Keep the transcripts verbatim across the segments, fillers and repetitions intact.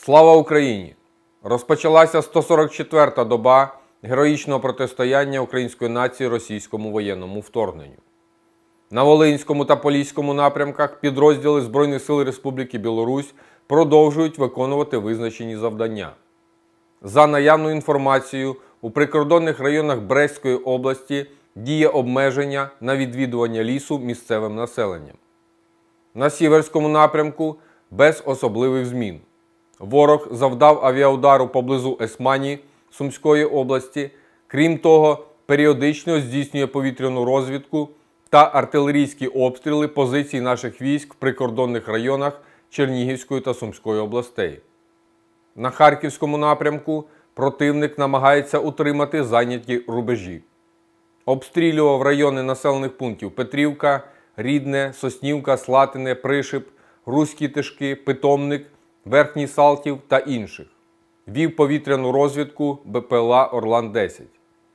Слава Україні! Розпочалася сто сорок четверта доба героїчного протистояння української нації російському воєнному вторгненню. На Волинському та Поліському напрямках підрозділи Збройних сил Республіки Білорусь продовжують виконувати визначені завдання. За наявною інформацією, у прикордонних районах Брестської області діє обмеження на відвідування лісу місцевим населенням. На Сіверському напрямку без особливих змін. Ворог завдав авіаудару поблизу Есмані Сумської області. Крім того, періодично здійснює повітряну розвідку та артилерійські обстріли позицій наших військ в прикордонних районах Чернігівської та Сумської областей. На Харківському напрямку противник намагається утримати зайняті рубежі. Обстрілював райони населених пунктів Петрівка, Рідне, Соснівка, Слатине, Пришип, Руські Тишки, Питомник, Верхній Салтів та інших. Вів повітряну розвідку Б П Л А Орлан десять.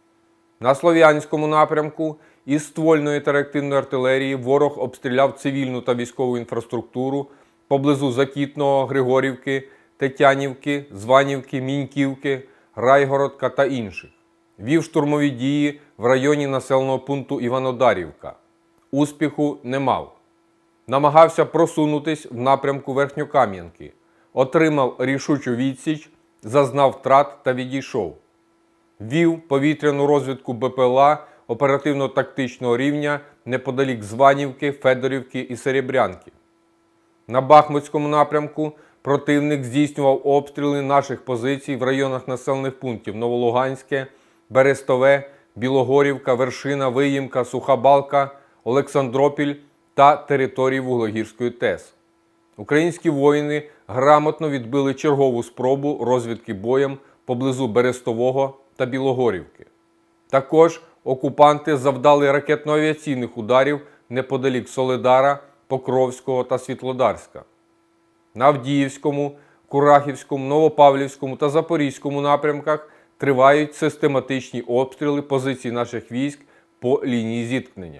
На Слов'янському напрямку із ствольної та реактивної артилерії ворог обстріляв цивільну та військову інфраструктуру поблизу Закітного, Григорівки, Тетянівки, Званівки, Міньківки, Райгородка та інших. Вів штурмові дії в районі населеного пункту Іванодарівка. Успіху не мав. Намагався просунутись в напрямку Верхньокам'янки. Отримав рішучу відсіч, зазнав втрат та відійшов. Вів повітряну розвідку Б П Л А оперативно-тактичного рівня неподалік Званівки, Федорівки і Серебрянки. На Бахмутському напрямку противник здійснював обстріли наших позицій в районах населених пунктів Новолуганське, Берестове, Білогорівка, Вершина, Виїмка, Суха Балка, Олександропіль та території Вуглегірської Т Е С. Українські воїни грамотно відбили чергову спробу розвідки боєм поблизу Берестового та Білогорівки. Також окупанти завдали ракетно-авіаційних ударів неподалік Солидара, Покровського та Світлодарська. На Авдіївському, Курахівському, Новопавлівському та Запорізькому напрямках тривають систематичні обстріли позицій наших військ по лінії зіткнення.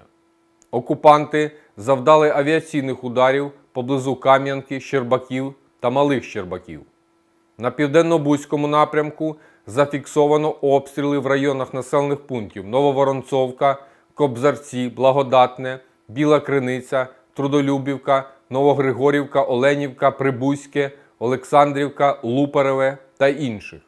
Окупанти завдали авіаційних ударів поблизу Кам'янки, Щербаків та Малих Щербаків. На Південно-Бузькому напрямку зафіксовано обстріли в районах населених пунктів Нововоронцовка, Кобзарці, Благодатне, Біла Криниця, Трудолюбівка, Новогригорівка, Оленівка, Прибузьке, Олександрівка, Лупареве та інших.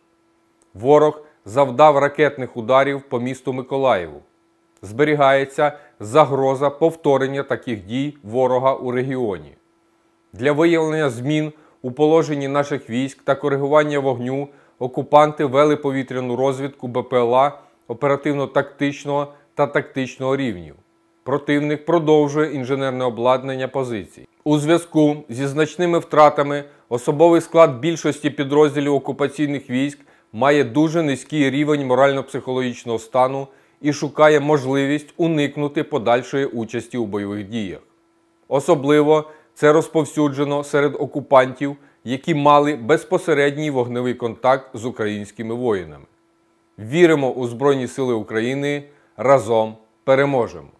Ворог завдав ракетних ударів по місту Миколаєву. Зберігається загроза повторення таких дій ворога у регіоні. Для виявлення змін у положенні наших військ та коригування вогню окупанти вели повітряну розвідку Б П Л А оперативно-тактичного та тактичного рівнів. Противник продовжує інженерне обладнання позицій. У зв'язку зі значними втратами особовий склад більшості підрозділів окупаційних військ має дуже низький рівень морально-психологічного стану і шукає можливість уникнути подальшої участі у бойових діях. Особливо це розповсюджено серед окупантів, які мали безпосередній вогневий контакт з українськими воїнами. Віримо у Збройні Сили України. Разом переможемо!